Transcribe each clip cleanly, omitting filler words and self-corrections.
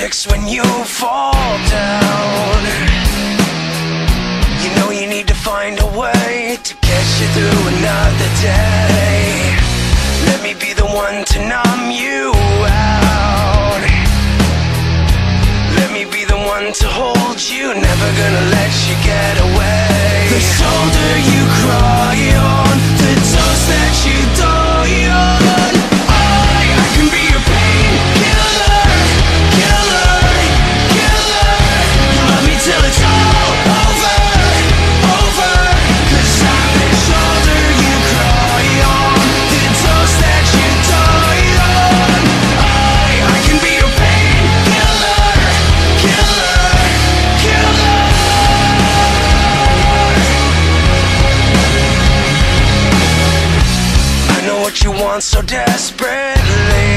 breaks when you fall down. You know you need to find a way to get you through another day. Let me be the one to numb you out. Let me be the one to hold you, never gonna let you get away. The shoulder you cry on, the toast that you die on. I can be your painkiller, killer, killer. You love me till it's all over, over. 'Cause I'm the shoulder you cry on, the toast that you die on. I can be your painkiller, killer, killer. I know what you want so desperately.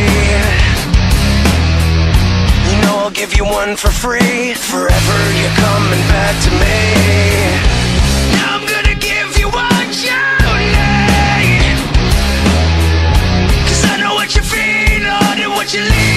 You know I'll give you one for free. Forever you're coming back to me. Now I'm gonna give you what you need. 'Cause I know what you feel and what you need.